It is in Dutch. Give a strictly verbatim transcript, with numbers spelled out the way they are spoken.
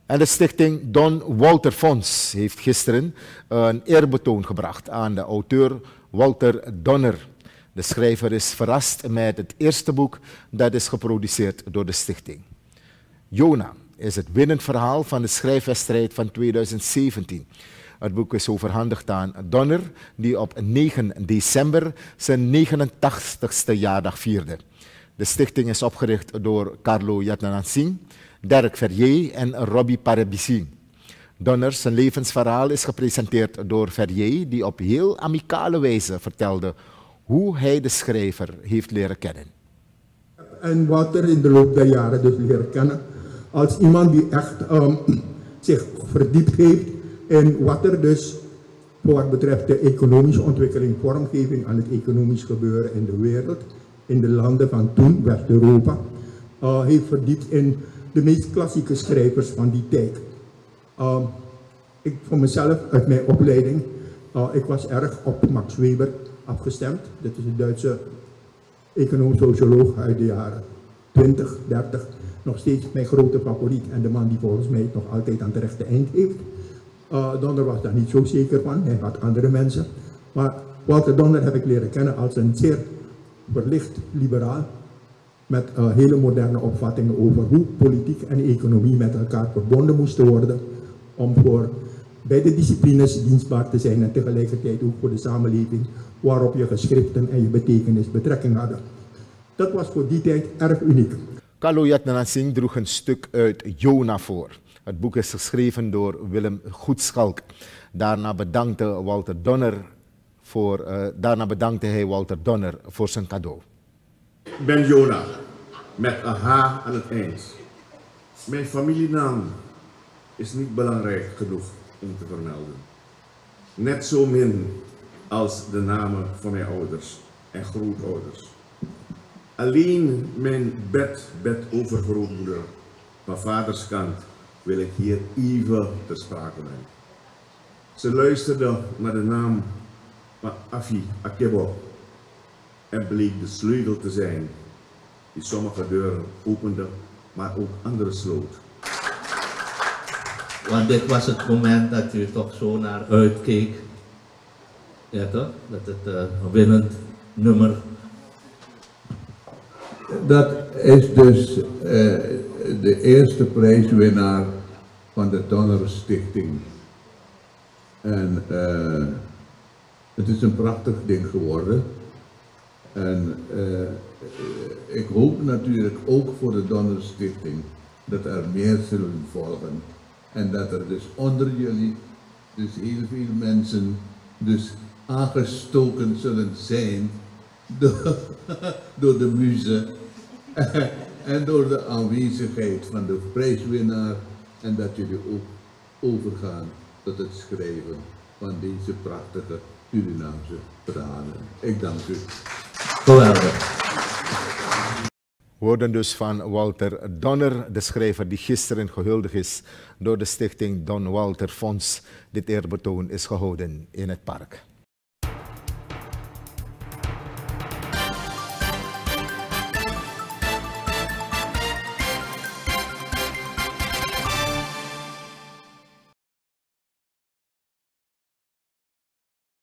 En de stichting Don Walter Fonds heeft gisteren een eerbetoon gebracht aan de auteur Walter Donner. De schrijver is verrast met het eerste boek dat is geproduceerd door de stichting. Jona is het winnend verhaal van de schrijfwedstrijd van tweeduizend zeventien. Het boek is overhandigd aan Donner, die op negen december zijn negenentachtigste jaardag vierde. De stichting is opgericht door Carlo Yatnanansing, Dirk Verrier en Robbie Parabisi. Donner zijn levensverhaal is gepresenteerd door Verrier, die op heel amicale wijze vertelde hoe hij de schrijver heeft leren kennen. En Walter in de loop der jaren dus leren kennen als iemand die echt um, zich verdiept heeft in wat er dus voor wat betreft de economische ontwikkeling, vormgeving aan het economisch gebeuren in de wereld, in de landen van toen, West-Europa, uh, heeft verdiept in de meest klassieke schrijvers van die tijd. Uh, ik voor mezelf, uit mijn opleiding, uh, ik was erg op Max Weber afgestemd. Dit is een Duitse econoom-socioloog uit de jaren twintig, dertig. Nog steeds mijn grote favoriet en de man die volgens mij nog altijd aan het rechte eind heeft. Uh, Donner was daar niet zo zeker van, hij had andere mensen. Maar Walter Donner heb ik leren kennen als een zeer verlicht liberaal, met uh, hele moderne opvattingen over hoe politiek en economie met elkaar verbonden moesten worden om voor beide disciplines dienstbaar te zijn en tegelijkertijd ook voor de samenleving waarop je geschriften en je betekenis betrekking hadden. Dat was voor die tijd erg uniek. Carlo Yatnanansing droeg een stuk uit Jona voor. Het boek is geschreven door Willem Goedschalk. Daarna bedankte, Walter Donner voor, uh, daarna bedankte hij Walter Donner voor zijn cadeau. Ik ben Jona, met een H aan het eind. Mijn familienaam is niet belangrijk genoeg om te vermelden. Net zo min als de namen van mijn ouders en grootouders. Alleen mijn bed, bed-overgrootmoeder van vaders kant wil ik hier even ter sprake brengen. Ze luisterde naar de naam van Afi Akebo en bleek de sleutel te zijn die sommige deuren opende, maar ook andere sloot. Want dit was het moment dat u toch zo naar uitkeek. Ja toch? Dat het uh, een winnend nummer. Dat is dus uh, de eerste prijswinnaar van de Donner Stichting. En uh, het is een prachtig ding geworden. En uh, ik hoop natuurlijk ook voor de Donner Stichting dat er meer zullen volgen. En dat er dus onder jullie, dus heel veel mensen, dus aangestoken zullen zijn door, door de muze en door de aanwezigheid van de prijswinnaar. En dat jullie ook overgaan tot het schrijven van deze prachtige Surinaamse verhalen. Ik dank u. Geweldig. Woorden dus van Walter Donner, de schrijver die gisteren gehuldigd is door de stichting Don Walter Fonds. Dit eerbetoon is gehouden in het park.